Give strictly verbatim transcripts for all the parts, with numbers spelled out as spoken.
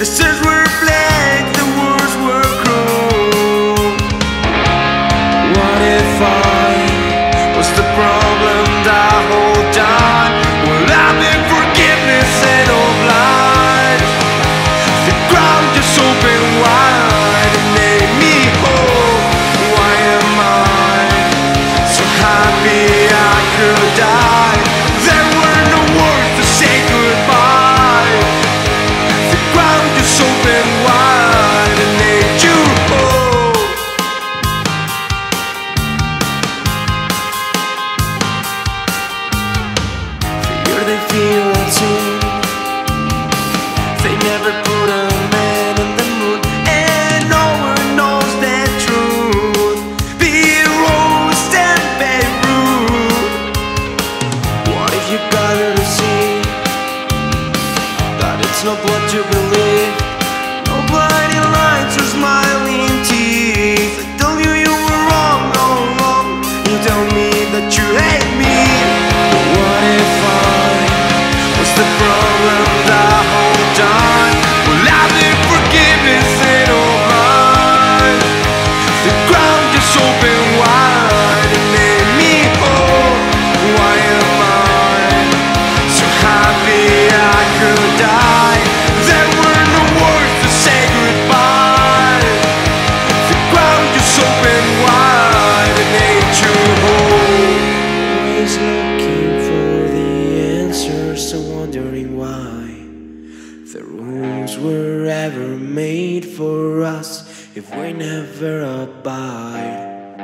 The stars were black, the words were cruel. What if I was the problem the whole time? Will I be forgiveness and of light? The ground just opened wide and made me whole. Why am I so happy I could die? There were no words to say goodbye. The ground just opened wide and made you whole. Fear they feel unseen. They never put a man in the moon, and no one knows the truth. Be Rose and Beirut. What if you got her to see that it's not what you believe? No blinding lights or smiling teeth. I tell you you were wrong, no wrong. You tell me that you hate me. But what if I was the problem the whole time? Will I be forgiveness and all mine? The ground just opened wide and made me whole. Why am I so happy I could die? There were no words to say goodbye. The ground just opened wide and made you whole. Always looking for the answers and wondering why the rules were ever made for us if we never abide.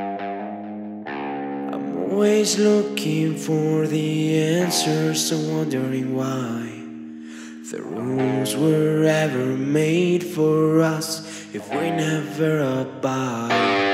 I'm always looking for the answers and wondering why the rules were ever made for us if we never abide.